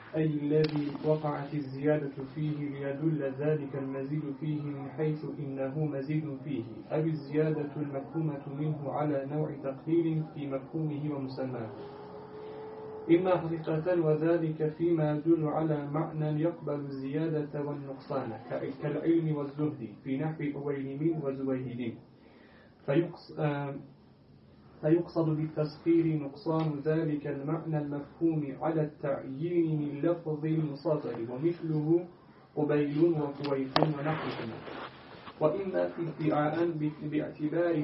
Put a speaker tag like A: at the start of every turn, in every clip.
A: أي الذي وقعت الزيادة فيه ليدل ذلك المزيد فيه من حيث إنه مزيد فيه، أو الزيادة المفهومة منه على نوع تقليل في مفهومه ومسماه، إما حقيقة، وذلك فيما يدل على معنى يقبل الزيادة والنقصان كالعلم والزهد في نحو أويلم وزويهد، فيقصد بالتسخير نقصان ذلك المعنى المفهوم على التعيين من لفظ المصغر، ومثله قبيل وقويف ونحوهما. وإما ادعاء باعتبار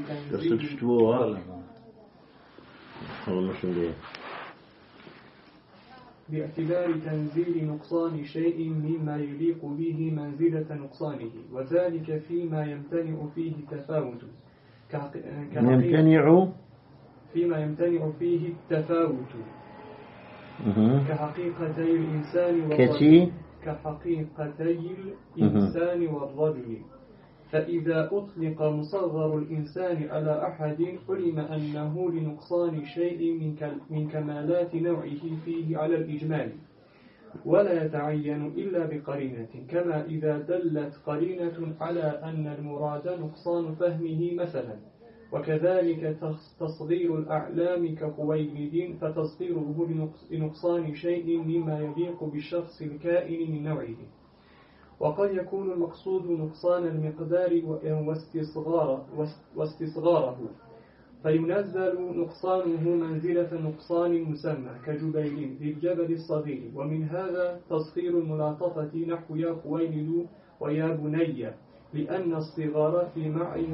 A: تنزيل نقصان شيء مما يليق به منزلة نقصانه، وذلك فيما يمتنع فيه التفاوت كحقيقتي الإنسان والرجل. فإذا أطلق مصغر الإنسان على أحد علم أنه لنقصان شيء من كمالات نوعه فيه على الإجمال، ولا يتعين إلا بقرينة، كما إذا دلت قرينة على أن المراد نقصان فهمه مثلا. وكذلك تصغير الأعلام كقويلد، فتصغيره لنقصان شيء مما يليق بالشخص الكائن من نوعه. وقد يكون المقصود نقصان المقدار واستصغاره، فينزل نقصانه منزلة نقصان المسمى كجبيل للجبل الصغير. ومن هذا تصغير الملاطفة نحو يا قويلد ويا بني، لأن الصغار في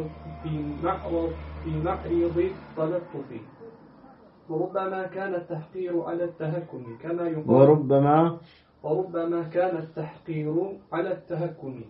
A: معرض التلطف. وربما كان التحقير على التهكم كما يقال، وربما كان التحقير على التهكم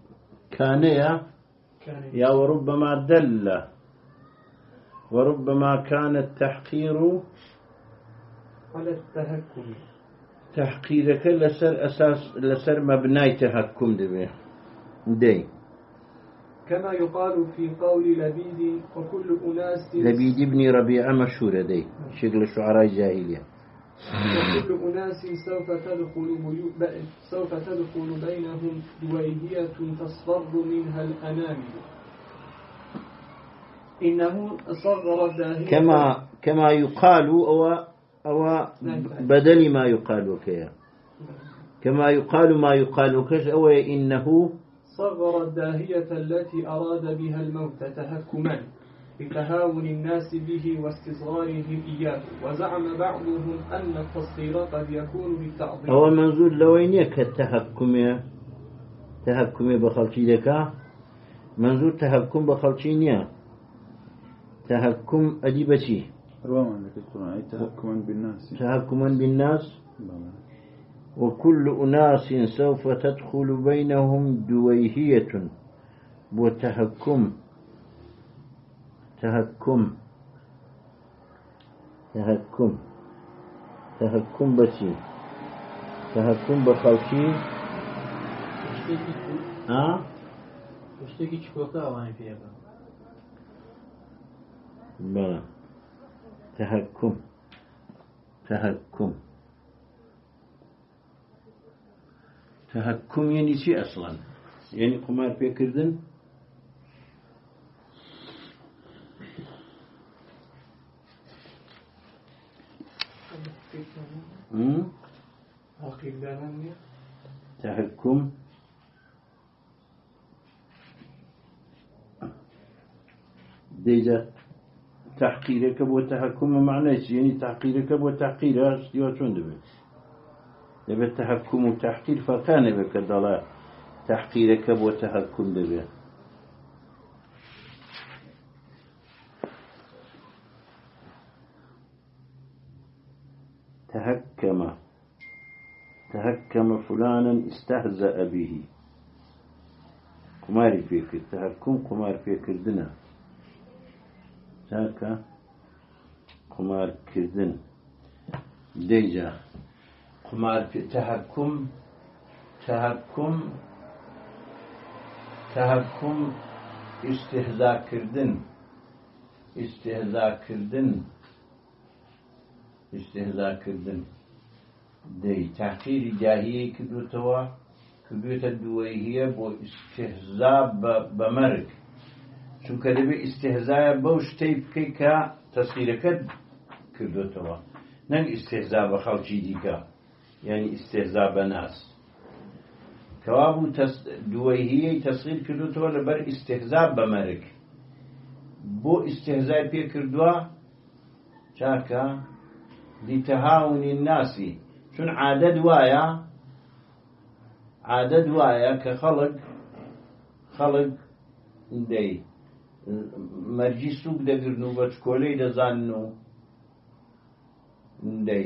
A: يا
B: وربما دل، وربما كان التحقير
A: على التهكم،
B: تحقيرك لسر مبناي تهكم دي
A: كما يقال في قول لبيد وكل أناس،
B: لبيد ابن ربيعة مشهورة دي شغل الشعراء الجاهلية.
A: وكل أناس سوف تدخل بينهم دويهية تصفر منها الأنامل. إنه صغر الداهية
B: كما يقال أو بدل ما يقال كيا، كما يقال ما يقال كش أو إنه
A: صغر الداهية التي أراد بها الموت تهكما لتهاون الناس به واستصغارهم إياه. وزعم بعضهم أن التصغير قد يكون بالتعظيم.
B: هو منزول لوينيك تهكم بخلشي لك، منزول تهكم بخلشينيا، تهكم أديبتي تهكما بالناس. وكل أناس سوف تدخل بينهم دويهية وتهكم تهكم بشي تهكم بخلشي
C: وشتكي شكوكا واني فيها
B: بلا تهكم يعني شيء أصلا، يعني قمار فكردن تهكم ديجا تحقيرك وتهكم معناه يعني تحقيرك وتحقيرها يوتون دبي دبي التحكم وتحقير فكان بك ضلال تحقيرك وتهكم دبي. تهكم فلانا استهزأ به، قمار فيك التهكم قمار فيك الدنا ذاك قمار كردن ديجا قمار في تهكم استهزاء كردن دەی تاقیری داهیەی کردوتەوە کردوێتە دووەیهیە بۆ ئیستیهزا بە مەرگ چونکە دەبێت ئیستیهزایە بەو شتەی بکەی کە تەسخیرەکەت کردوتەوە نەک ئیستیهزا بە خەڵکی دیکە یعنی ئیستیهزا بە ناس کەوا بوو دووەیهیەی تەسخیر کردوتەوە لەبەر ئیستیهزا بە مەرگ بۆ ئیستیهزای پێ کردووە چاکە لتهاونی الناسی چون عادەت وایە کە خەڵک دەی مەرجی سووک دەگرن و بە چکۆلەی دەزانن و دەی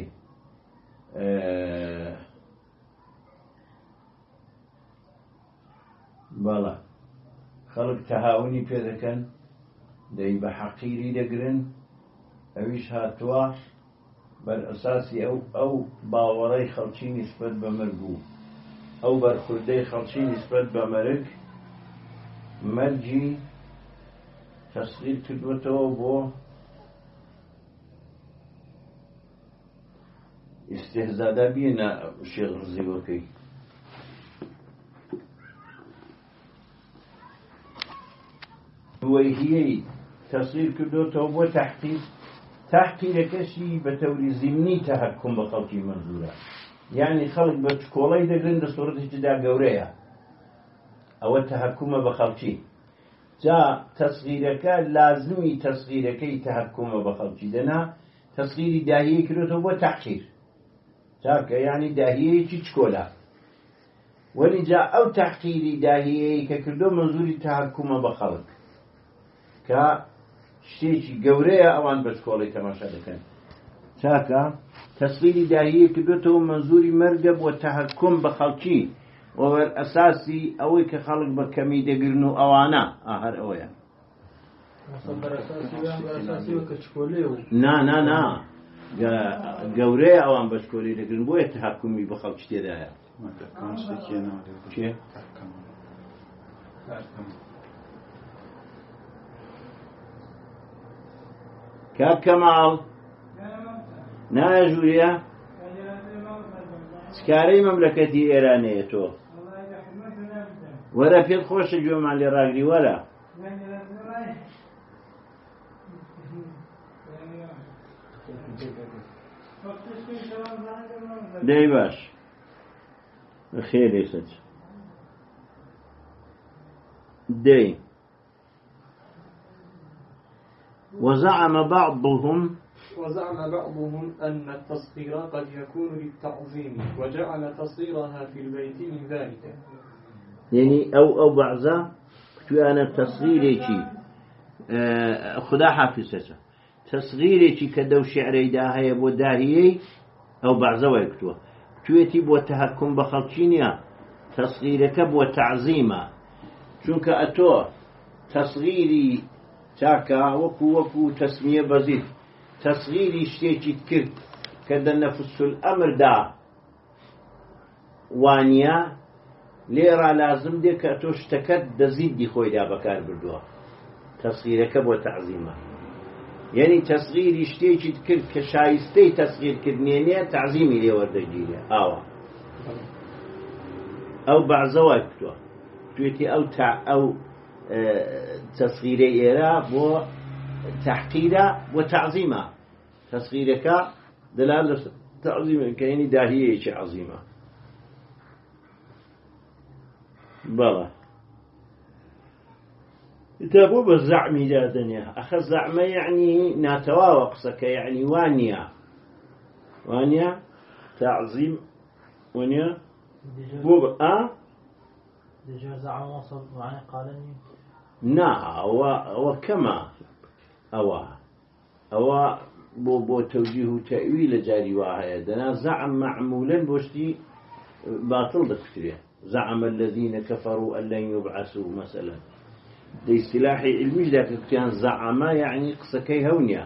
B: بەڵە خەڵک تەهاونی پێ دەکەن دەی بە حەقیری دەگرن ئەویش هاتووە بەر ئەساسی ئەو باوەڕەی خەڵکی نیسبەت بە مرگ بوو ئەو بەرخوردەی خەڵکی نیسبەت بە مەرجی تەسخیر کردوێتەوە بۆ ئیستیهزادا بێنە شێخ ڕزیوەکەی دووەیهیەی تەسخیر کردوێتەوە بۆ تحقیرەکەشی بە تەوری زیمنی تەحەکوم بە خەڵکی مەنزورە یعنی خەڵک بە چکۆڵەی دەگرن لە سوورەتێکدا گەورەیە ئەوە تەحەکومە بە خەڵکی جا تەسخیرەکە لازمی تەسخیرەکەی تەحەکومە بە خەڵکی دەنا تەسخیری داهیەی کردوێتەوە بۆ تەحقیر چاکە یعنی داهیەیەکی چکۆلە وەلی جا ئەو تەحقیری داهیەیە کە کردو منزوری تەحەکومە بە خەڵک کە شتێکی گەورەیە ئەوان بە چکۆڵی تەماشا دەکەن چاکە تەسخیری داهیەیە کردوێتەوە منزوری مەرگە بۆ تەحەکوم بە خەڵکی وەبەر ئەساسی ئەوەی کە خەڵک بە کەمی دەگرن و ئەوانە هەر ئەوەیە نا گەورەیە ئەوان بە چکۆلی دەگرن بۆیە تەحەکومی بە خەڵکی تێدایە کاک کەماڵ نایە ژوورە چکارەی مەملەکەتی ئێرانەیە تۆ وەرە پێت خۆشە گوێمان لێ ڕاگری وەرە دەی باش خێرێ سەچ دەی وزعم بعضهم
A: أن التصغير قد يكون للتعظيم وجعل تصغيرها في البيت من ذلك
B: يعني أو بعضا كتوانا تصغيري خدا حافظة تصغيري كدو شعري داها يبو داهيي أو بعضا ويكتوه كتويتي بو تهكم بخلقينيا تصغيرك بو تعظيما چونك أتوه تصغيري چاکە وەکو تەسمیە بەزیت تەسغیری شتێکی کرد کە دە نەفسول ئەمردا وانە لێرە لازم دێ کە تۆ شتەکەت دەزیدی خۆیدا بەکار بردووە تەسغیرەکە بۆ تەعزیمە یعنی تەسغیری شتێکی کرد کە شایستەی تەسغیرکردنیە نیە تەعزیمی لێ وەردەگیرێ ئاوە ئەو بەعزەوە کردووە توێتی ئەو تصغيري إيرا بو تحقيرا وتعظيما تصغيرك دلالة تعظيما كأني داهية شيء عظيمة بلا تابو بالزعم جادنيا أخذ زعم يعني ناتواوقسك يعني وانيا تعظيم وانيا بو
C: دجا زعم وصل معنى قالني
B: نا وكما أو بو توجيه تأويل جاري واحد دنا زعم معمولا بوشتي باطل دكتوريا زعم الذين كفروا أن لن يبعثوا مثلا دي سلاحي علمي ذاك كان زعم يعني قصكي هونيا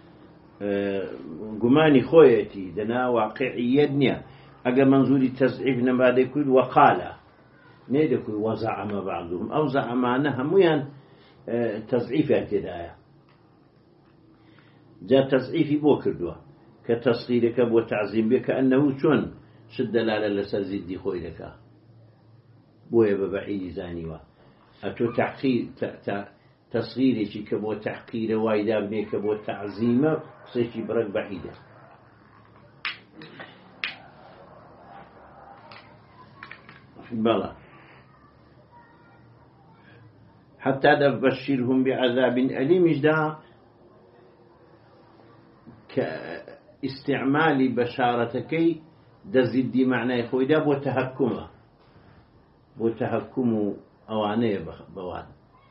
B: قماني خويتي دنا واقعية دنيا أجا منظوري تزعيف نبادي كل وقاله نيدكوي وزعم بعضهم أو زعمانها ميان تضعيفات الآية جاء تضعيفي بو كردوه كتصغيرك بو تعظيم بك أنه شون شد دلالة لسر زدي خوي لك بويا ببعيد زانيوا أتو تحقير تصغيري شي كبو تحقير وايدا بني كبو تعظيمه سيشي برك بعيدة بلا حتى تبشرهم بعذاب أليم جدا كاستعمال بشارتكي دزدي معنى خويدا بو تحكمه أوانيه بوان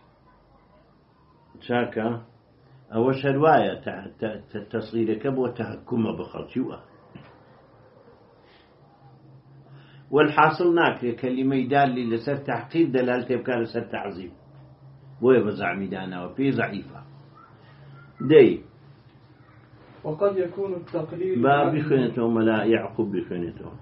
B: شاكا أوش هرواية تصغيرك بو تحكمه بخلشوه والحاصل ناك كلمة يدال لسر تحقيق دلالته بكار لسر تعظيم ويبزع ميدانا وفي ضعيفة دي
A: وقد يكون التقليل
B: باب بخنتهم ولا يعقب بخنتهم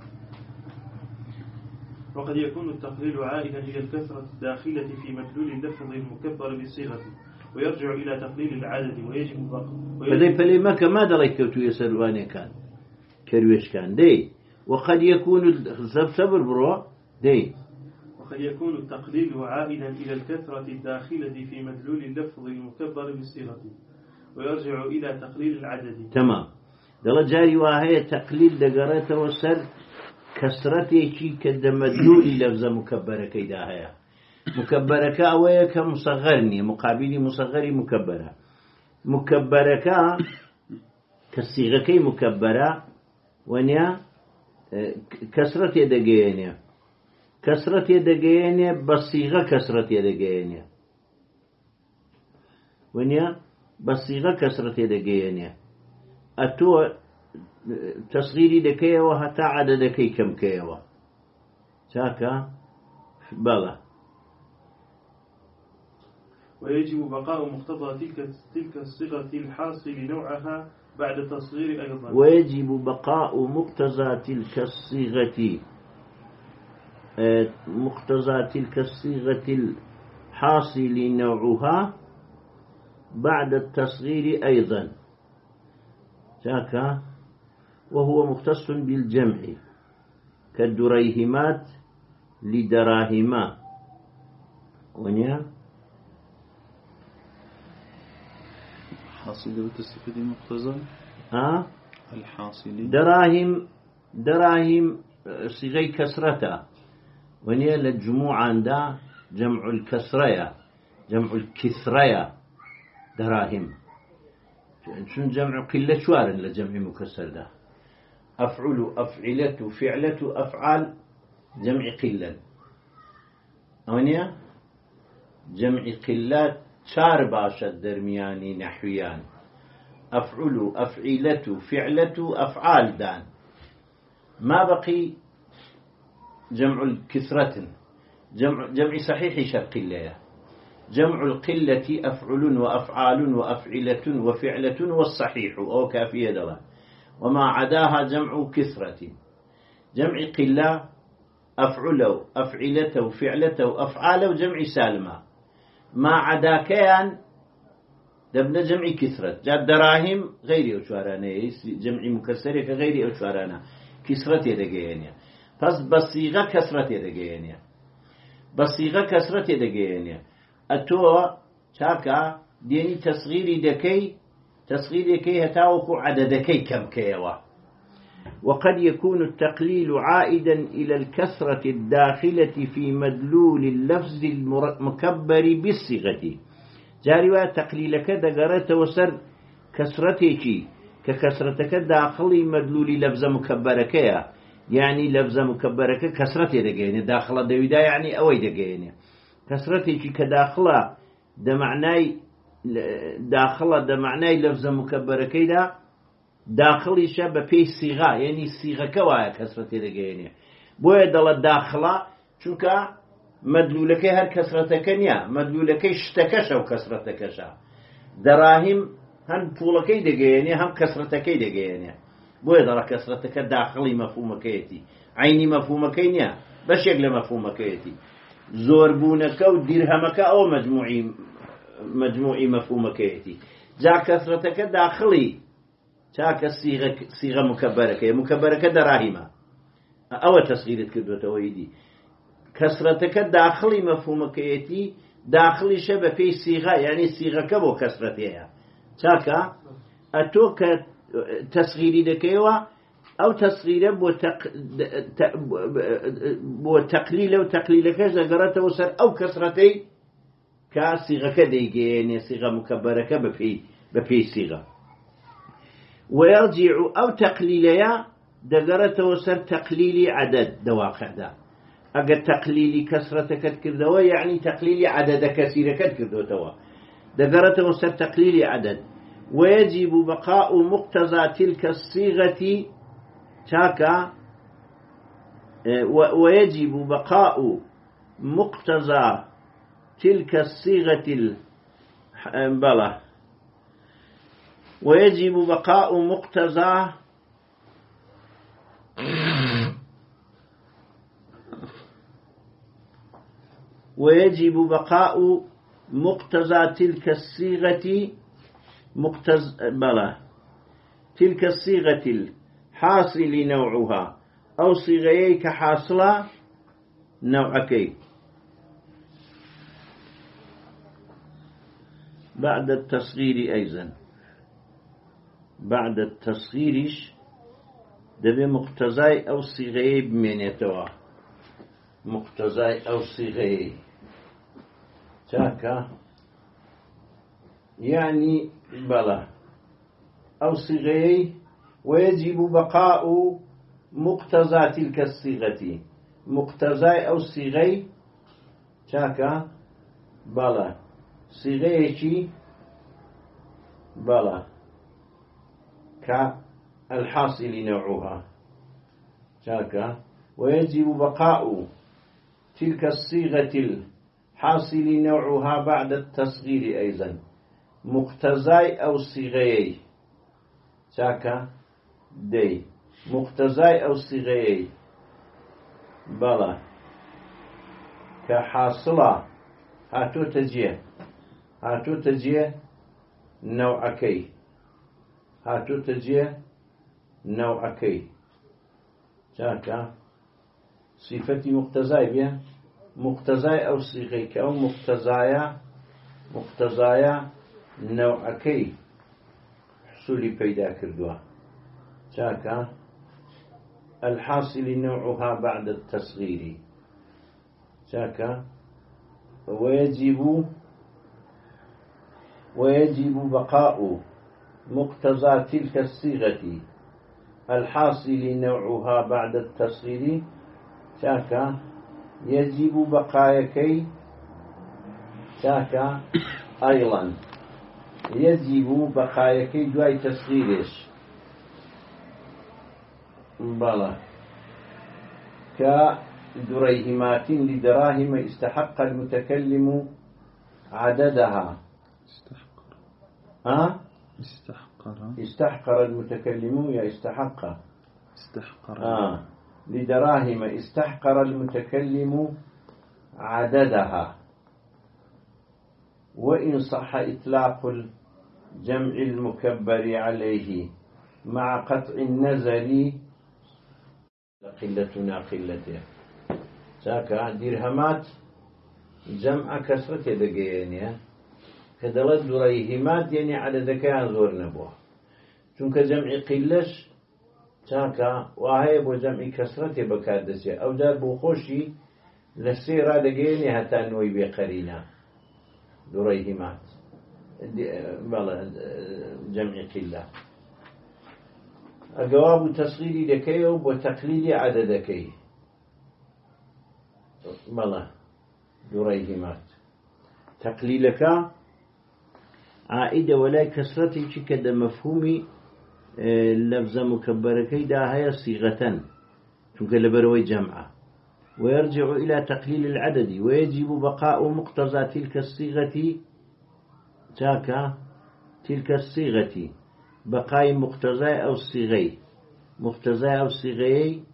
A: وقد يكون التقليل عائدا إلى الكثرة الداخلة في مدلول اللفظ المكبر بالصيغة ويرجع إلى تقليل العدد ويجب
B: فلي ما كما دريك تو يسرواني كان كرويش كان دي وقد يكون صبر برو دي
A: وقد يكون التقليل عائدا إلى الكثرة الداخلة في مدلول اللفظ المكبر بالصيغة ويرجع إلى تقليل العدد.
B: تمام. دل جاري وهي تقليل دقرته وسر كسرته شيء كده مدلول لفظ مكبرة كيدا هي مكبرة كأوية كمصغرني مقابلي مصغري مكبرة مكبرة كالصيغة كي مكبرة ونيا كسرة يدقينيا كسرة يدقينيا بصيغة كسرة يدقينيا ونيا بصيغة كسرة يدقينيا أتو تصغيري دكيوة حتى عدد كي كم كيوة شاكا بلا
A: ويجب بقاء مقتضى تلك الصيغة الحاصل نوعها بعد تصغير أيضا
B: ويجب بقاء مقتضى تلك الصيغة الحاصل نوعها بعد التصغير أيضا شاكا وهو مختص بالجمع كالدريهمات لدراهما ونيا
D: حاصل وتستفيد مقتضى الحاصل
B: دراهم صيغي كسرتا ونيا للجموع عندها جمع الكسرية جمع الكسرية دراهم شون جمع قلة شوار لجمع مكسر ده أفعل أفعلة فعلة أفعال جمع قلة ونيا جمع قلات شار باشا درمياني نحويان أفعل أفعلة فعلة أفعال دان ما بقي جمع الكسرة جمع صحيح شرق الله جمع القلة أفعل وأفعال وأفعلة وفعلة والصحيح أو كافية دوا وما عداها جمع كسرة جمع قلة أفعل أفعلة فعلة أفعال وجمع سالمة ما عدا كيان دبنا جمع كسرة جاء دراهم غير أشوارانا جمع مكسرة كغير أشوارانا كسرة يدقينيا فس بصيغة كسرة يدقينيا بصيغة كسرة يدقينيا أتوا شاكا ديني تصغيري دكي هتاوكو عددكي كم كيوا وقد يكون التقليل عائدا إلى الكسرة الداخلة في مدلول اللفظ المكبر بالصيغة جاروا تقليلك دقرت وسر كسرتك ككسرتك داخل مدلول لفظ مكبرك يعني لفظ مكبرك كسرتي دقيني داخل دويدا يعني أوي دقيني كسرتك كداخلة ده معناي لفظ مكبرك ده داخلي شبه في صيغة يعني صيغة كوايا كسرتي دقيني بويا دل داخلة شوكا مدلولك هر كسرتك نيا مدلولك اشتكش أو كسرتكش دراهم هم طولكي دقيني هم كسرتكي دقيني بويا دل كسرتك داخلي مفهومكيتي عيني مفهومكينيا بس يقل مفهومكيتي زوربونك ودرهمك أو مجموعي مفهومكيتي جا كسرتك داخلي شاك صيغة مكبرة دراهمة أو تصغيرت كردوة ويدي كسرتك داخلي مفهومكيتي داخلي شبه في صيغة يعني صيغة كبو كسرتها تاكا أتوك تصغيري دكيوا أو تصغيره بو تقليل وتقليل كذا قرأت وصل أو كسرتي كصيغة كديجي يعني صيغة مكبرة بفي صيغة ويرجع أو تقليليا دقرت وصل تقليل عدد دواقع ده أجد تقليل كسرة كذا يعني تقليل عدد كثير كذا توا دقرت وصل تقليل عدد ويجب بقاء مقتضى تلك الصيغة تاكا ويجب بقاء مقتضى تلك الصيغة بلى ويجب بقاء مقتضى تلك الصيغة تلك الصيغة الحاصل نوعها أو صيغيك حاصلة نوعكي بعد التصغير أيضا بعد التصغيرش دبي مقتضاي أو صيغي بمينيتوا مقتضاي أو صيغي تاكا يعني بلا أو صيغي ويجب بقاء مقتضى تلك الصيغة مقتضاي أو صيغي تاكا بلا صيغيكي بلا كالحاصل نوعها تاكا ويجب بقاء تلك الصيغة الحاصل نوعها بعد التصغير أيضا مقتضاي أو صيغي تاكا دي مقتضاي أو صيغي بلا كحاصلة هاتو تجيه نوعكي هاتو تجيه نوعكي تاكا صفتي مقتضاي بها مقتضاي أو صيغيك أو مقتضايا نوعكي حصولي بيدا كردوا تاكا الحاصل نوعها بعد التصغير تاكا ويجب بقاء مقتضى تلك الصيغة الحاصل نوعها بعد التصغير تاكا يجب بقايكي تاكا أيضا يجب بقايكي دواي تصغيرش بلا كدريهمات لدراهم استحق المتكلم عددها استحقر المتكلم يا استحق لدراهم استحقر المتكلم عددها وإن صح إطلاق الجمع المكبر عليه مع قطع النزل قلتنا قلته ساكا درهمات جمع كسرة دقيقين كدلت دريهمات يعني عدد كان زور نبوه چونك جمع قلش ساكا وهي بو جمع كسرة بكادسة أو دار بو خوشي للسيرة دقيقين حتى نوي بقرينا دريهمات جمع قلة الجواب تصغيري لكي وتقليل عددكي ملا دريهمات تقليلك عائدة ولا كسرتي كده مفهومي لفظ مكبركي دا هي صيغة چونك لبروي جمعة ويرجع إلى تقليل العدد ويجب بقاء مقتضى تلك الصيغة تلك الصيغة بقاء مقتضى أو صيغي مقتضى أو صيغي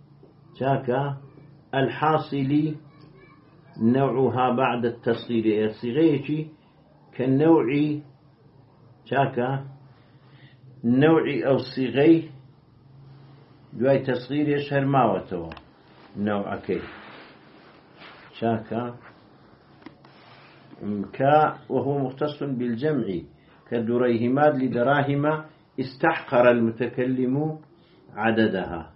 B: الحاصل نوعها بعد التصغير الصيغي كالنوع نوع أو صيغي دواي تصغير يشهر ماوتوا نوعكي شاكا كا وهو مختص بالجمع كدريهمات لدراهم استحقر المتكلم عددها.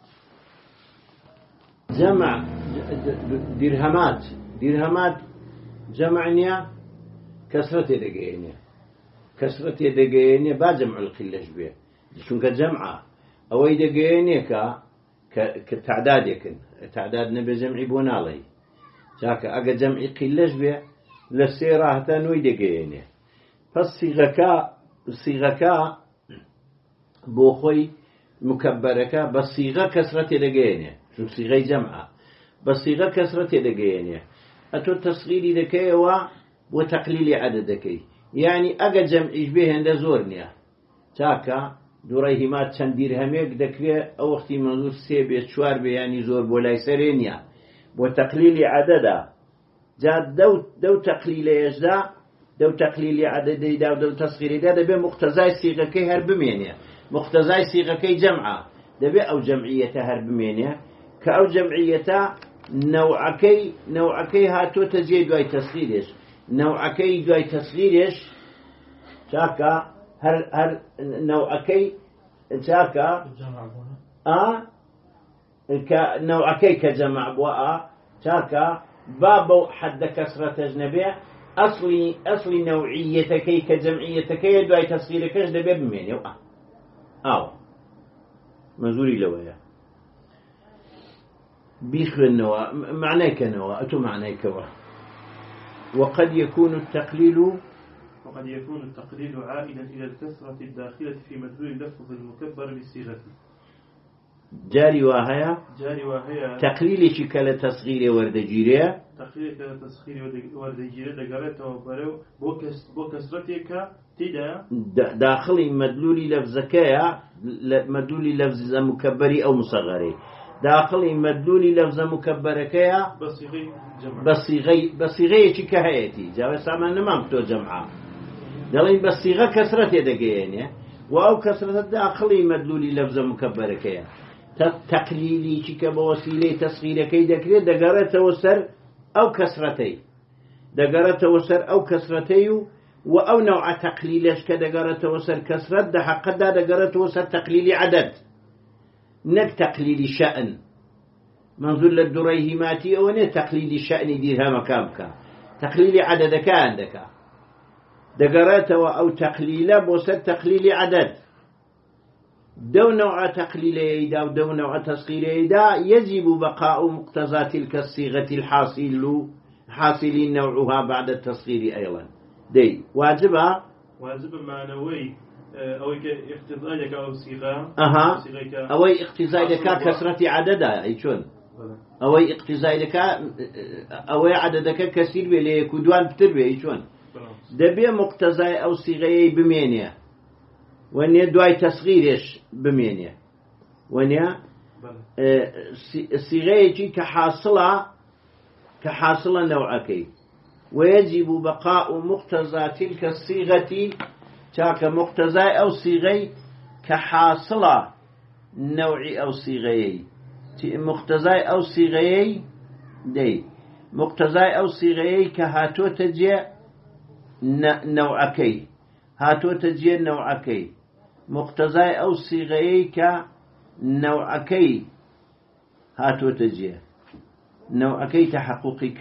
B: جمع درهمات جمعنيا كسرة دقيقينيا با جمع القلة به شون كجمعة أو دقيقينيا تعداد نبي جمعي بونالي جاكا أجا جمعي قلة به للسيرة تنوي دقيقينيا فالصيغة بوخوي مكبركا بصيغة كسرة دقيقينيا شو صيغة جمعة بصيغة كسرة دقيقينيا أتو التصغير دكي وتقليل عددكي يعني أجا جمعي به عند زورنيا جاكا دريهمات چەند دیرهەمێک دەکرێت ئەو وەختی منزور سێ بێت چوار بێ ینی زۆر بۆ لای سەرێنە بۆ تەقلیلی عەدەدا جا دەو تەقلیلەیەشدا دەو تەقلیلی عەدەدەیدا و دەو تەسغیرەیدا دەبێ مقتەزای سیغەکەی هەر بمێنێ مقتەزای سیغەکەی جەمعە دەبێ ئەو جەمعیەتە هەر بمێنێ کە ئەو جەمعیەتە نەوعەکەی هاتۆتە جێ دوای تەسغیرێش نەوعەکەی دوای تەسغیرێش چاکە هر نوعكي جاكا نوعكي كجمع بواء جاكا بابو حد كسرة أجنبية أصلي نوعيتكي كجمعيتكي يدعي تصغيركش دبي بمين منظوري لويا بيخ النوع معناك نوع أتو معناك وقد يكون التقليل
A: عائدا إلى الكسرة الداخلة في مدلول اللفظ المكبر بالصيغة.
B: جاري وهايا تقليل شكل تصغير وردجيريا
A: دقالته بوكسرتك تدا
B: داخل مدلول لفظكيا مدلول لفظ مكبري أو مصغري داخل مدلول لفظ مكبركيا بصيغي كهيتي جاوي سامان نمامتو جمعة دلين بصيغة كسرة دقيقين وأو كسرة داخلي مدلولي لفظ مكبركيا تقليلي شك بوسيلة تصغيركي دكري دقرة وسر أو كسرتي وأو نوع تقليلش كدقرة وسر كسرة ده حق دقرة وسر تقليلي عدد نك تقليلي شأن منظور للدريهماتي أو نه تقليلي شأن ديرها مكامك تقليلي عددك عندك دقرات أو تقليل بوسر تقليل عدد دو نوع تقليل دا ودو نوع تصغير دا يجب بقاء مقتضى تلك الصيغة حاصل نوعها بعد التصغير أيضا دي واجب
A: معنوي أو اقتضاء أو صيغة
B: أو اقتضاء كسرة عددا أي شون أو اقتضاء أو عددك كثير بلي كدوان بتر أي شون دبي مقتضى أو صيغة بمينيا ونيا دواي تصغيرش بمينيا ونيا صيغة كحاصلة نوعكي ويجب بقاء مقتضى تلك الصيغة تاك مقتضى أو صيغة كحاصلة نوع أو صيغة مقتضى أو صيغة دي مقتضى أو صيغة كهاتو تجي نوعكي هاتو تجي نوعكي مقتضى أو صيغة كنوعكي هاتو تجي نوعكي تحققي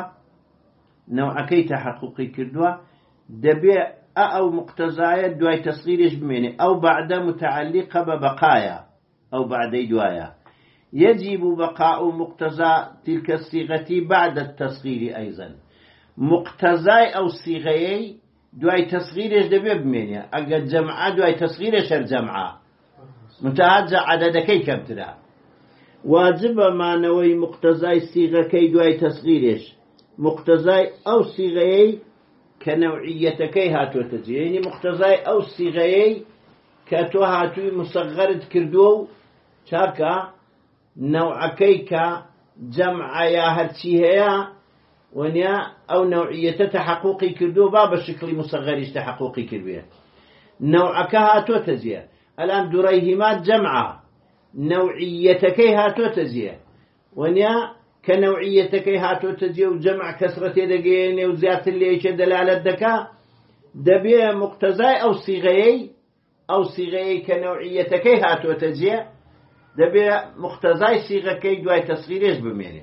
B: كردوا دبي أو مقتضى دواي تصغيرش بميني أو بعد متعلقة ببقايا أو بعد دوايا يجب بقاء مقتضى تلك الصيغة بعد التصغير أيضا مقتضى أو صيغة دواي تصغيرش دبي بميني أجد جمعة دواي تصغيرش الجمعة متعدى عددكي كم ترى واجب ما نوي مقتضى صيغة كي دواي تصغيرش مقتضى أو صيغة كنوعيتكي هاتو تجي يعني مقتضى أو صيغة كاتو هاتو مصغرة كردو شاكا نوعكي كجمع يا هرشي هيا ونيا أو نوعية تحققي كردو باب الشكل مصغريش تحققي كردو نوعك هاتو تجي الآن دريهمات جمعة نوعيتكي هاتو تجي ونيا كنوعيتك هاتو تجي وجمع كسرة دقيني وزيادة اللي إيش دلالة دكا دبي مقتضى أو صيغي كنوعيتك هاتو تجي دبي مقتضى صيغة كي دواي تصغيريش بميني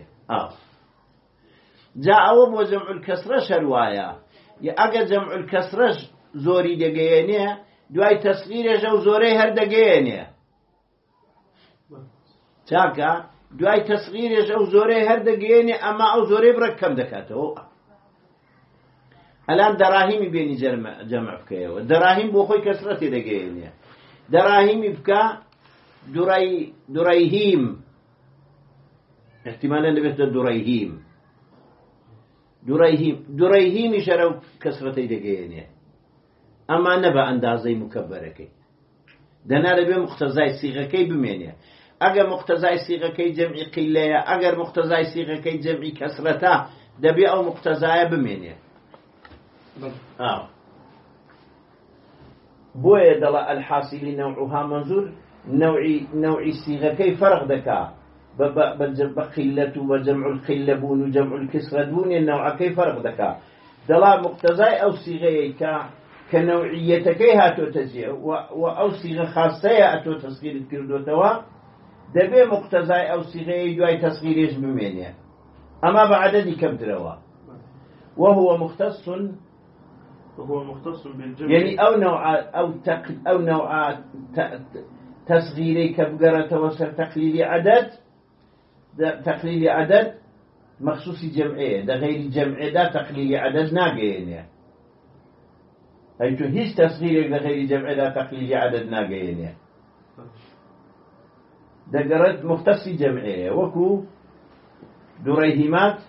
B: جاء أو جمع الكسرة شروايا يا أجا جمع الكسرة زوري دقيني دواي تصغيريش أو زوري هر دقيني تاكا دوای تەسغیرێش ئەو زۆرەی هەردەگەیەنێ ئەما ئەو زۆرەی بڕەکەم دەکاتەوە ئەلان دەراهیمی بێنی جەمع بکەیەوە دەراهیم بۆ خۆی کەسرەتی دەگەیەنێ دەراهیمی بکە دوڕەیهیم احتیمالەن دەبێتە دوڕەیهیمی شەرە و کەسرەتەی دەگەیەنێ ئەما نەبە ئەندازەی مکەبەرەکەی دەنا دەبێ مقتەزای سیغەکەی بمێنێ ئەگەر مقتەزای سیغەکەی جەمعی قیلەیە ئەگەر مقتەزای سیغەکەی جەمعی کەسرەتە دەبێ ئەو مقتەزایە بمێنێ بۆیە دەڵە الحاصلی نەوعها منزور نەوعی سیغەکەی فەرق دەکا بە قیلەت و بە جەمع القیلە بوون و جەمع الکسرە بوونێ نەوعەکەی فەرق دەکا دەڵا مقتەزای ئەو سیغەیەی کە نەوعیەتەکەی هاتۆتە جێ و ئەو سیغە خاستەیە ئەتۆ تەسغیرت کردوتەوە دەبێ مقتەزای ئەو سیغەیەی دوای تەسغیرێش بمێنێ ئەما بە عەدەدی کەمترەوە وهو مختص بالجمع يعني أو نوع تصغيري كبقرة وسر تقليل عدد مخصوص جمعية ده غير جمعية ده تقليل عدد ناقينيه أي هيش تصغيري ده غير جمعية ده تقليل عدد ناقينيه ده قرد مختص جمعية وكو دريهمات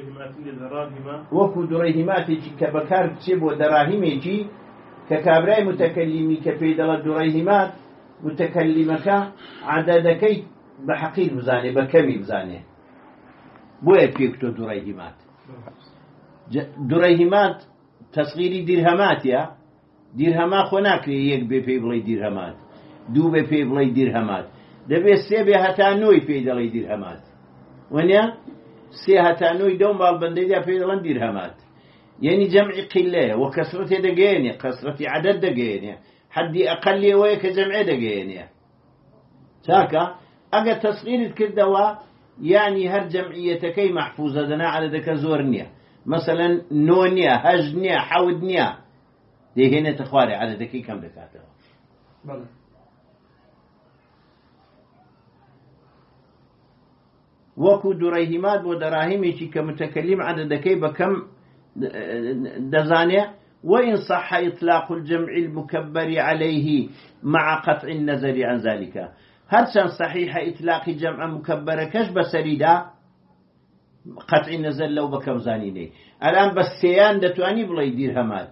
B: وكو دريهماتي كبكار تشيب ودراهميكي ككابراي متكلمي كبيدل دريهمات متكلمك عددكي بحقير بزاني بكمي بزاني بويا بيكتو دريهمات تصغيري درهمات يا درهما خناك يك بي بلاي درهمات دو بي بلاي درهمات دبي سيبي هتا نوي بيدل درهمات ونيا سي هتانوي دوم بالبندية في دلان درهمات يعني جمع قلة وكسرة دقينة كسرة عدد دقينة حد أقل ويك جمع دقينة شاكا أجا تصغير كدوا يعني هر جمعيتكي محفوظة دنا على ذك زورنيا مثلا نونيا هجنيا حودنيا دي هنا تخواري على ذكي كم دكاتره وكو دريهمات ودراهمي كمتكلم عددكي بكم دزانية وإن صح إطلاق الجمع المكبر عليه مع قطع النظر عن ذلك هرشان صحيح إطلاق جمع مكبر كش بسريدا قطع النظر لو بكم زانيني الآن بس سيان دتواني بلاي درهمات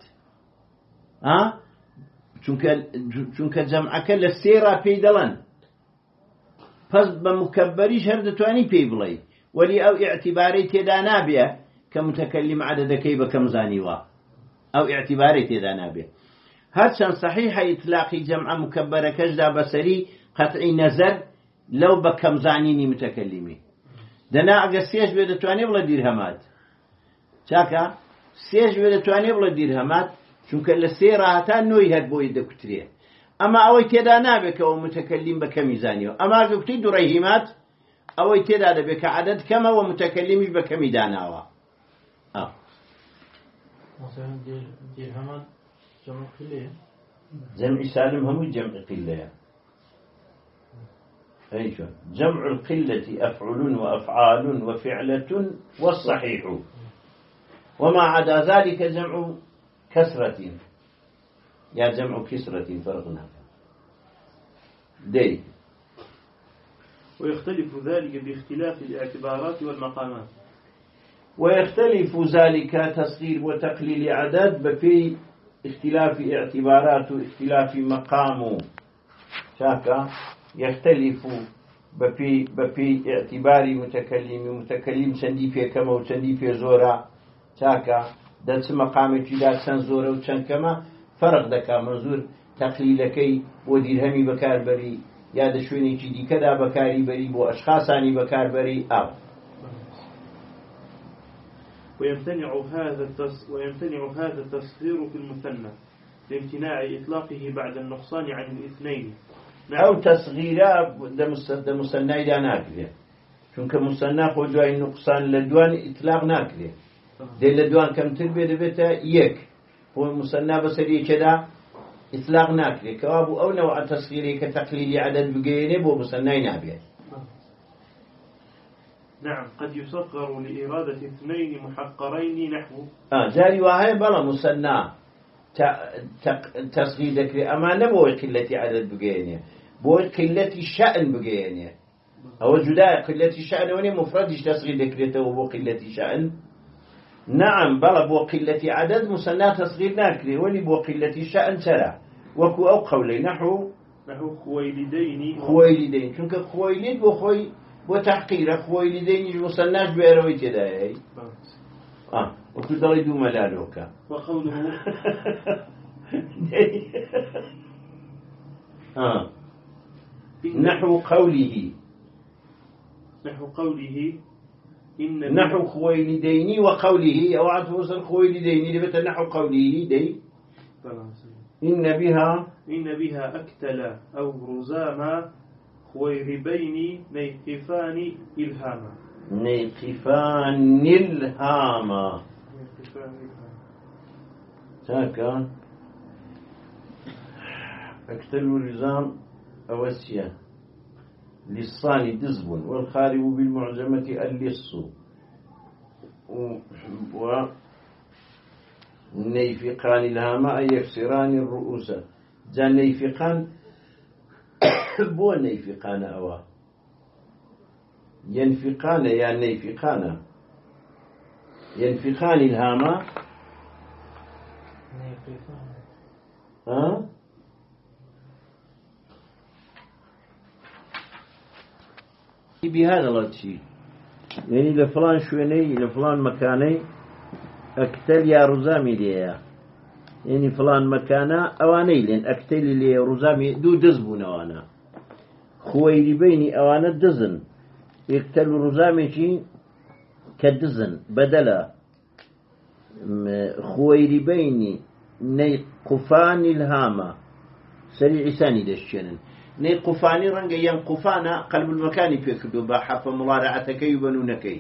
B: چونك جمعك للسيرة بيدلن پس بمكبريش هر دتواني بي بلاي ولي او اعتباري تيدا نابيه كمتكلم عددكي بكم زانيوا او اعتباري تيدا نابيه هرشان صحيح اطلاق جمع مكبره كجدا بصري قطعي نظر لو بكم زانيني متكلمي دنا اگسيش بدتواني بلا درهمات چاكا سيش بدتواني بلا درهمات چونك لسيرا هتا نوي هر بوي دكتريه أما أوي تدا نابك ومتكلم بكميزانيو أما قلتي دريهمات أوي تدا بك عدد كما ومتكلم بكميداناوا
C: مثلا درهمات جمع قلة
B: جمع سالم هم جمع قلة أيش جمع القلة أفعل وأفعال وفعلة والصحيح وما عدا ذلك جمع كسرة يا جمع كسرة فرقنا دي
A: ويختلف ذلك باختلاف الاعتبارات والمقامات
B: ويختلف ذلك تصغير وتقليل عدد بفي اختلاف اعتبارات واختلاف مقام شاكا يختلف بفي اعتبار متكلم شندي في كما وشندي في زورا شاكا دات مقام جدا سن زورا وشن كما فرق دكا منظور تقليلكي وديرهمي بكاربري یا لە شوێنێکی دیکەدا بەکاری بەری بۆ ئەشخاصانی بەکاربەری ئاو.
A: ويمتنع هذا التصغير في المثنى لامتناع إطلاقه بعد النقصان عن الاثنين.
B: أو تصغيرا لمثنى دا ناكله چونکە مثنى خۆ دوای نقصان لە دوان ئیطلاق ناکرێ دێ لە دوان کەمتر بێ دەبێتە یەک بۆ مثنى بەسەر یەکێدا ئیطلاق ناکرێ کەوا بوو ئەو نەوع تەصغیرێک کە تەقلیلی عەدەد بگەێنێ بۆ مثنى نابێت.
A: نعم قد يصغر لإرادة اثنين محقرين نحو
B: جاري وهي بلا مثنى تصغير ذكري أما نبوي قلة عدد بقيني بوي قلة شأن بقيني أو جداء قلة شأن وني مفردش تصغير ذكريته وبو قلة شأن. نعم بلا بو قلة عدد مثنى تصغير ناكري ولي بو قلة شأن ترى وكو أو قولي نحو خويلدين چونك خويلد بو خوي وتحقير خويلدين مثناش بيروي كده وكل ضري دو ملالوكا
A: وقوله
B: نحو قوله
A: نحو
B: خويلدين وقوله أو عطف خويلدين لبت نحو قوله دي إن بها
A: أكتل أو رزاما خويربين نيقفان إلهاما
B: تاكا أكتل الرزام أوسيا للصان دزب والخارب بالمعجمة اللص ونيفقان الهاما أي يكسران الرؤوس جاء نيفقان بو نيفقان أوا ينفقان يا نيفقان ينفقان الهاما بهذا الشيء يعني لفلان شويني لفلان مكاني أكتل يا رزامي ليا يعني فلان مكانا أواني لين أكتل لي رزامي دو دزبون أوانا خويلي بيني أوانا دزن يكتل رزامي شي كدزن بدلا خويلي بيني نيقفان الهامة سريع ثاني دشنن نيقفاني رنگ ينقفانا قلب المكان فيكدو بحرف مضارعتك يبنونكي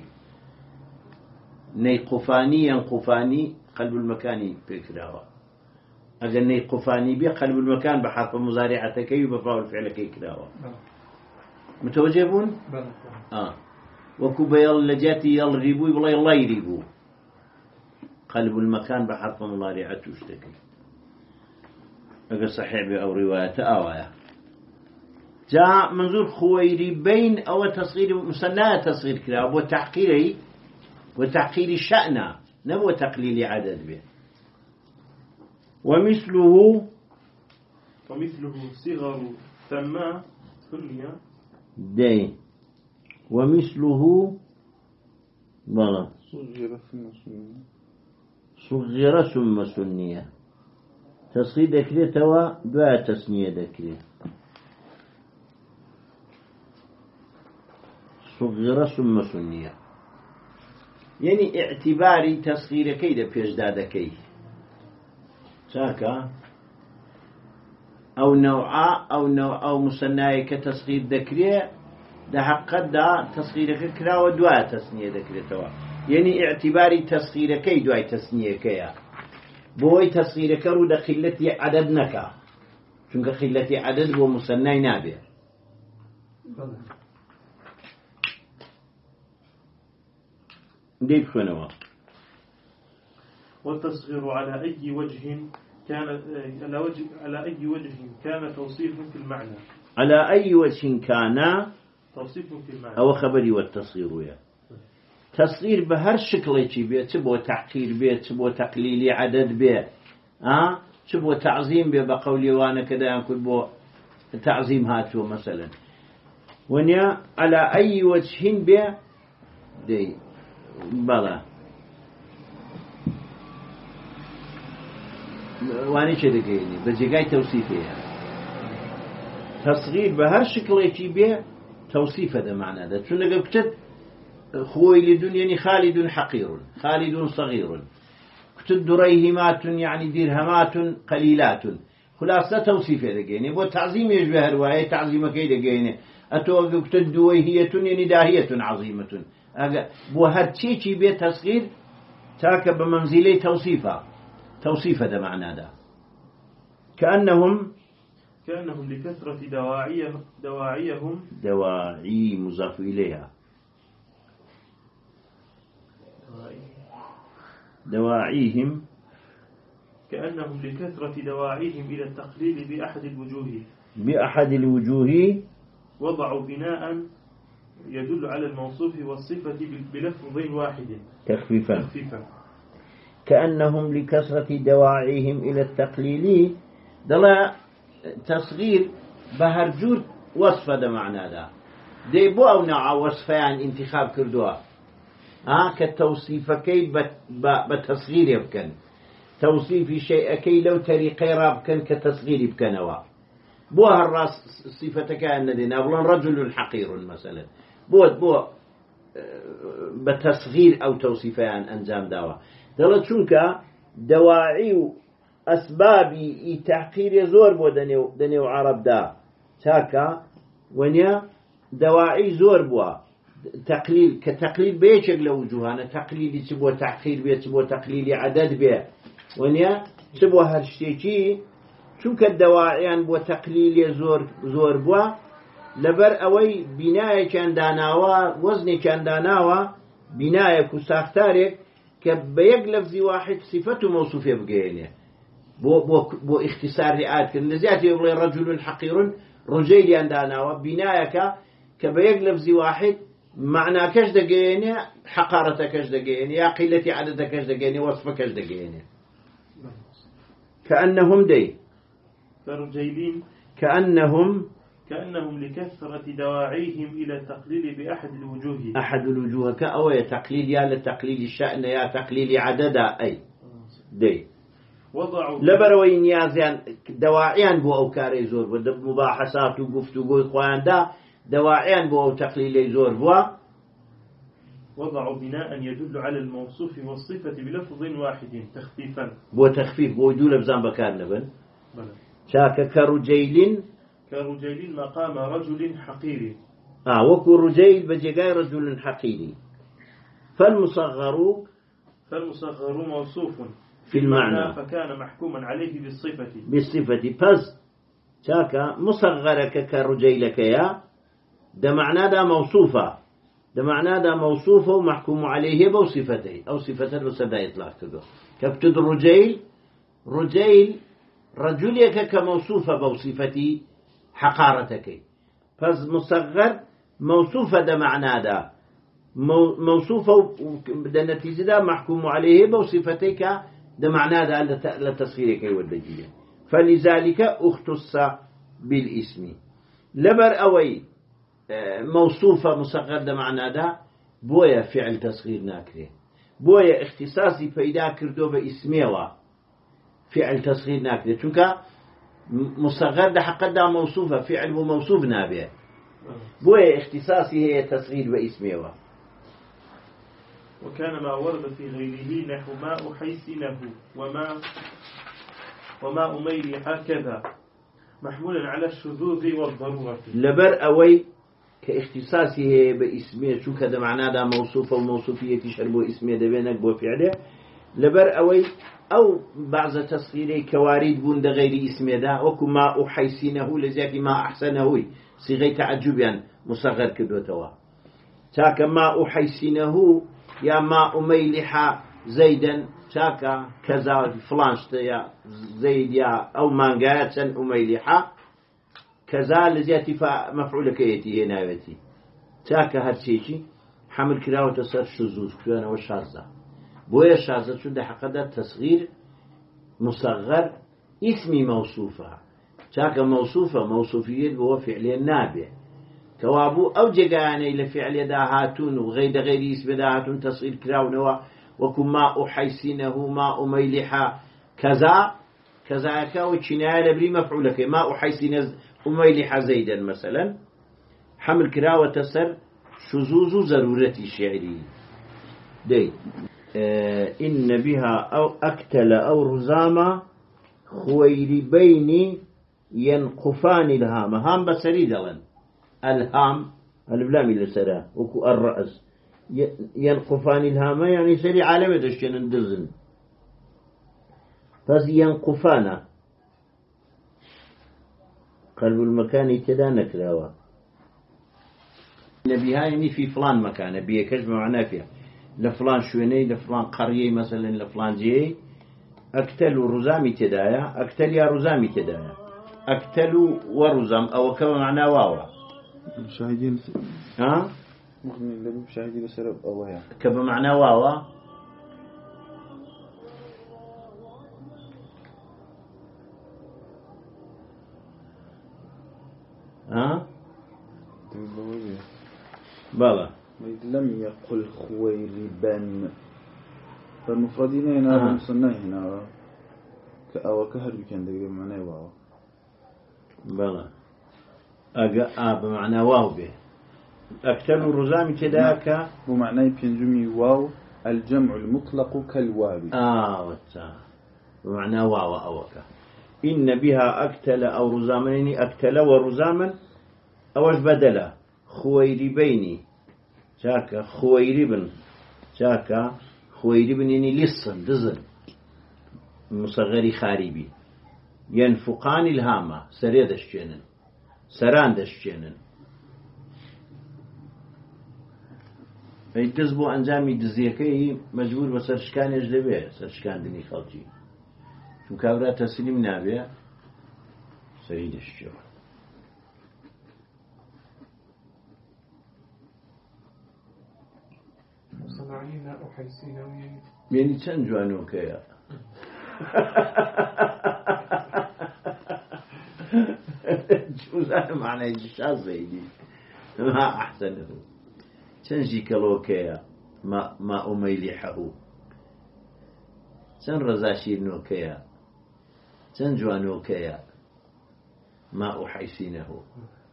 B: نيقفاني ينقفاني قلب المكان فيكدو أجل نيقفاني بي قلب المكان بحرف مضارعتك يبفاو الفعل كيكدو متوجبون؟ وكوبا يلجاتي يلربو يبلا يلا يريبو قلب المكان بحرف مضارعته اشتكي أجل صحيح أو رواية آوايا جاء منظور خويري بين أو تصغير مسنى تصغير كلاب وتحقير الشأن نبو تقليل عدد به ومثله
A: صغر ثم سنية
B: دي ومثله بلا صغر ثم سنية تصغير ذكري توا دعا تسنية ذكري صغر ثم سنية يعني اعتباري تصغير كيدا بيجداد كي ساكا أو نوعا أو مسناي كتصغير ذكري ده حق ده تصغير كرا ودواء تسنية ذكري توا يعني اعتباري تصغير كي دواء تسنية كيا بوي تصغير كرو ده خلتي عدد نكا چونك خلتي عدد هو مسناي نابع ديب خنوا
A: والتصغير على أي وجه كان توصيف في المعنى
B: على أي وجه كان
A: توصيف في المعنى
B: أو خبري والتصغير يا تصغير بهر شكل بيه تبو تحقير بيه تبو تقليل عدد بيه تبو تعظيم بيه بقولي وانا كذا ينقل بو تعظيم هاتو مثلا ونيا على أي وجه بيه دي بلا واني چه دقيقني بجيقاي توصيفيها تصغير بهر شكلێکی بێ توصيف هذا معنى هذا شو نقول كتب خوي لدنيا خالد حقير خالد صغير كتب دريهمات يعني درهمات قليلات خلاصة توصيف هذا جيني بو تعظيم يشبه رواية تعظيم كيدا جيني أتوقع كتب دويهية يعني داهية عظيمة بو هر شيء بيه تصغير تاك بمنزلي توصيف هذا معنى هذا كأنهم
A: لكثرة دواعيهم
B: دواعي مضاف إليها دواعيهم
A: كأنهم لكثرة دواعيهم إلى التقليل
B: بأحد الوجوه
A: وضعوا بناء يدل على الموصوف والصفة بلفظ واحد
B: تخفيفا كأنهم لكثرة دواعيهم إلى التقليل دلا تصغير بهرجور وصفة ده معنى ده دي بو أو نوع وصفة يعني انتخاب كردوها كالتوصيف كي بتصغير يبكن توصيف شيء كي لو طريقي رابكن كتصغير يبكنوا بو هالراس صفتك أن دينا بلان رجل حقير مثلا بو بتصغير أو توصيفان أنزام دوا دلت شونك دواعي أسبابي تحقير يزور بو دنيو عرب دا تاكا ونيا دواعي زور بو تقليل كتقليل بيشك لوجوهانا تقليل تبو تحقير بيه تبو تقليل عدد بيه ونيا تبو هالشتيكي شونك الدواعيان بو تقليل زور بو لبر اوي بناية كان داناوا وزني كان داناوا بناية كساختارك كبيق لفظي واحد صفته موصوفة بقينه بو اختصار رئات كنزياتي يقول رجل حقير رجيل يندانا وبنايك كبيق لفظي واحد معنى كش دقيني حقارة كش دقيني يا قلة عدد كش دقيني وصف كش دقيني كأنهم دي
A: كرجيلين
B: كأنهم
A: لكثرة دواعيهم إلى التقليل
B: أحد الوجوه كأوي تقليل يا لتقليل الشأن يا تقليل عدد أي دي لبروي نيازيان دواعيان بو أو كاري زور بو مباحثات وقفت وقوي قوان دا دواعيان بو أو تقليل زور بو
A: وضعوا بناء يدل على الموصوف والصفة بلفظ واحد تخفيفا
B: بو تخفيف بو يدول بزان بكار لبن شاك كرجيل
A: مقام رجل حقير
B: وكو رجيل بجيغاي رجل حقير فالمصغر
A: موصوف
B: في المعنى
A: فكان محكوما عليه
B: بالصفة فز شاكا مصغرك كرجيلك يا ده معناه ده معناه موصوفة ومحكوم عليه بوصفته أو صفته بسبع إطلاق كده كبتد رجيل رجلك كموصوفة بوصفتي حقارتك فز مصغر موصوفة ده معناه ده موصوفة ده نتيجة ده محكوم عليه بوصفتك ده معناه ده لتصغيرك والدجية فلذلك اختص بالاسم لبر أوي موصوفة مصغر ده معناه ده بويا فعل تصغير ناكره بويا اختصاصي فإذا كردو باسمه فعل تصغير ناكره چونك مصغر ده حق ده موصوفة فعل وموصوف نابه بويا اختصاصي هي تصغير باسمه
A: وكان ما ورد في غيره نحو ماء حيسنه وماء ميل هكذا محمولا على الشذوذ والضرورة
B: لبر أوي كاختصاصه باسمه شو كذا معناه ده موصوفة وموصوفية تشربه اسمه ده بينك بو فعله لبر أوي أو بعض تصغيري كوارد بون ده غير اسمه ده وكو ماء حيسنه لذلك ما أحسنه صيغة تعجب يعني مصغر كدوتوا تاك ماء حيسنه يا ماء ميلح زيدا شاكا كذا فلانشت يا زيد يا أو مانجايات أميلحة كذا لزياتي فمفعول كيتي هنا يتي شاكا هرشيشي حمل كراوة تصر شذوذ كوانا والشاذة بويا الشاذة شو ده حقدا تصغير مصغر اسمي موصوفة شاكا موصوفة موصوفية بو فعليا نابع كوابو أو جاءنا إلى فعل داهاتون وغير اسم داهاتون تصغير كراونوا وكم ماء حيسينه ماء ميلحة كذا كاو تشنايا لبري مفعولك ماء أميلح زيدا مثلا حمل كراوة سر شذوذ ضرورة الشعري دي إن بها أو أكتل أو رزاما خويربين ينقفان الهام هام بسري دلن الهام البلامي لسرا وكو الرأس ينقفان الهام يعني سري عالمة دشتن اندزن فز ينقفان قلب المكان كذا نكراوا نبيها يعني في فلان مكان بيكش معناه فيها لفلان شويني لفلان قرية مثلا لفلان جي أكتل رزامي تدايا أكتل يا رزامي تدايا أكتل ورزام أو كما معناه واوا
D: مشاهدين
B: ها
D: ممكن اللي مشاهدين بسبب أوها
B: كما معناه واوا ها بلى
D: لم يقل خويربان فالمفردين هنا مصنعين هنا أو كهرب كان دقيقة معناه واو
B: بلى بمعنى واو به أكتل رزامي كذاك
D: بمعنى بينجمي واو الجمع المطلق كالواو
B: بمعنى واو أوكا إن بها أكتل أو رزامين أكتل ورزاما أوش بدلا خويربين شاكا خويربن شاكا خويربن يعني لصن دزن مصغري خاربي ينفقان الهامة سريد الشينن سران الشينن فيدزبو أنجامي دزيكي مجبور بسرشكان يجلبه سرشكان دني خلجي شو كابرا تسليم نابيه سريد الشيو
A: صنعينا أحيسينوي
B: يعني چەند جوانۆکەیە جوزانە معنای شازەیدی ما أحسنه چەندی کەڵۆکەیە ما ئومەیلیحەه چەند ڕەزاشیرنۆکەیە چەند جوانۆکەیە ما أحيسينه